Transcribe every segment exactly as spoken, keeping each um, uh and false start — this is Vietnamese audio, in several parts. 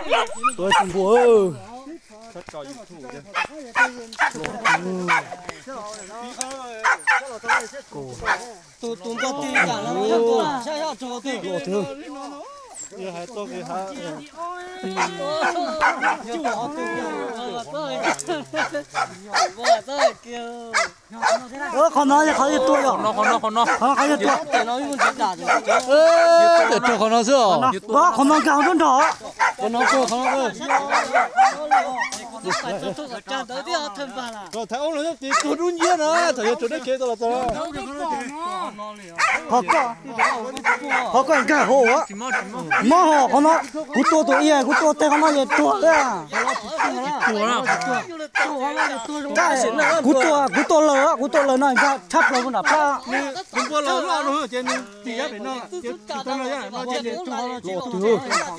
tôi cùng bố tôi tôi có tiền cả là tôi sao sao tôi tiền lộ thương kia hai to kia hai chú họ tiền tôi tôi kêu ơ con nó thì khó gì tôi rồi nó con nó con nó khó khó gì tôi tiền nó muốn chết cả rồi ơ để cho con nó chưa đó con nó cao hơn đó con nó cô con nó cô phải tôi tôi trả tới đi thân bà là rồi thấy ông nó thì tôi đúng nhiên á thấy chỗ đấy kia tôi là tôi khó có khó có cái hồ á mà hồ con nó cút to tôi yên cút to tay con nó gì to đấy à cút to cút to lỡ cút to lỡ nó ra thắp lỡ con đạp ra không có lỡ nó nó trên thì giá nó tôi nói ra nó trên chúng nó lộ thứ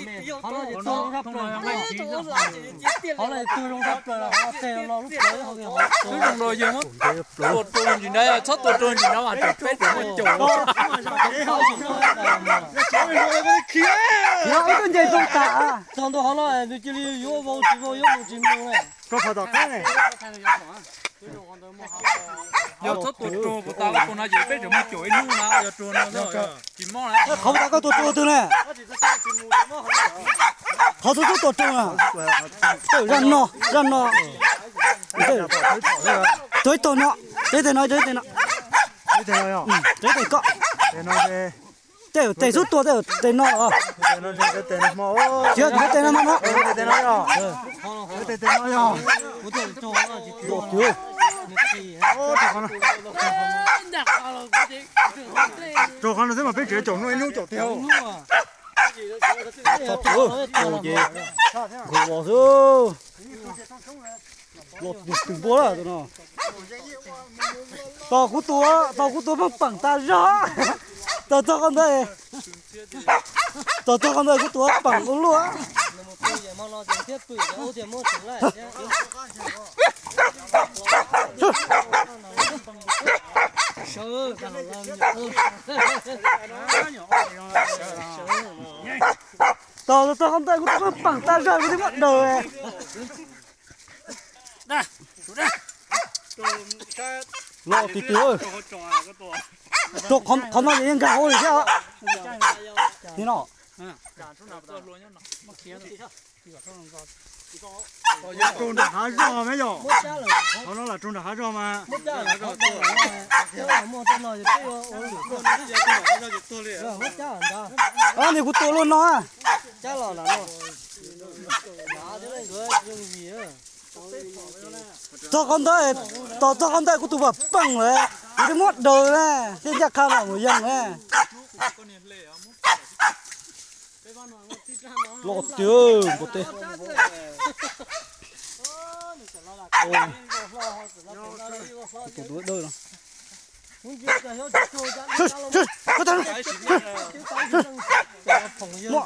họ này tôi không thắp rồi họ tè nó lúc tới họ kêu họ cứ dùng rồi dùng á tuột tuột gì đấy sót tuột tuột gì nó mà chụp phết của mình chủ nó cái gì không cả trong đó họ nói tôi chỉ đi vô vô chỉ vô vô chỉ mua này có phải đó cái này giờ sót tuột tuột của tao con nó chỉ phết của mình chủ luôn nào giờ tuột nó rồi chỉ mong là không có tôi tôi tôi này họ tôi tôi tôi à răn nó răn nó tới tôi nó tới tới nó tới tới nó thế thế nào tới tới có thế nó thế tới tới rút tôi tới tới nó à thế nó thế thế nó mò chưa tới tới nó nó thế thế nó nhỏ thế thế nó nhỏ có thể cho nó chỉ lộ chưa ô cho con cho con nó thế mà biết chuyện chồng nó nuôi chồng theo sắp chưa lộ gì gồ bò chưa lột từng bố là tụi nó tao cú tua tao cú tua bằng bằng ta rõ tao cho con đây tao cho con đây cú tua bằng con lúa tao cho con đây cú tua bằng ta rõ cái bắt đầu này lộ tí tí ơi cho con con nó những gạo rồi sao thế nào trôn được há rò mấy rồi nó nói là trôn được há rò mà à này cút luôn nó chắc là là cho con đây cho cho con đây cút tụ vào bằng rồi cái mót đầu này cái chắc khao là người dân này lột chưa một tê tụ đuôi đôi rồi có thằng mọ